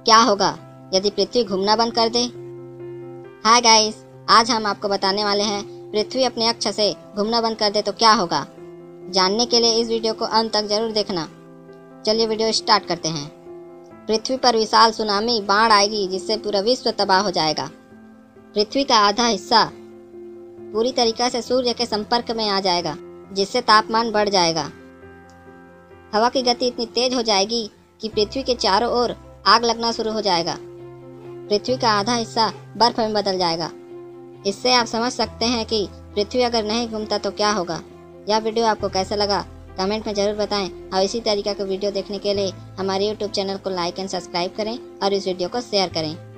क्या होगा यदि पृथ्वी घूमना बंद कर दे? हाय गाइस, आज हम आपको बताने वाले हैं पृथ्वी अपने अक्ष से घूमना बंद कर दे तो क्या होगा। जानने के लिए इस वीडियो को अंत तक जरूर देखना। चलिए वीडियो स्टार्ट करते हैं। पृथ्वी पर विशाल सुनामी बाढ़ आएगी जिससे पूरा विश्व तबाह हो जाएगा। पृथ्वी का आधा हिस्सा पूरी तरीके से सूर्य के संपर्क में आ जाएगा जिससे तापमान बढ़ जाएगा। हवा की गति इतनी तेज हो जाएगी कि पृथ्वी के चारों ओर आग लगना शुरू हो जाएगा। पृथ्वी का आधा हिस्सा बर्फ में बदल जाएगा। इससे आप समझ सकते हैं कि पृथ्वी अगर नहीं घूमता तो क्या होगा। यह वीडियो आपको कैसा लगा कमेंट में ज़रूर बताएं और इसी तरीके का वीडियो देखने के लिए हमारे YouTube चैनल को लाइक एंड सब्सक्राइब करें और इस वीडियो को शेयर करें।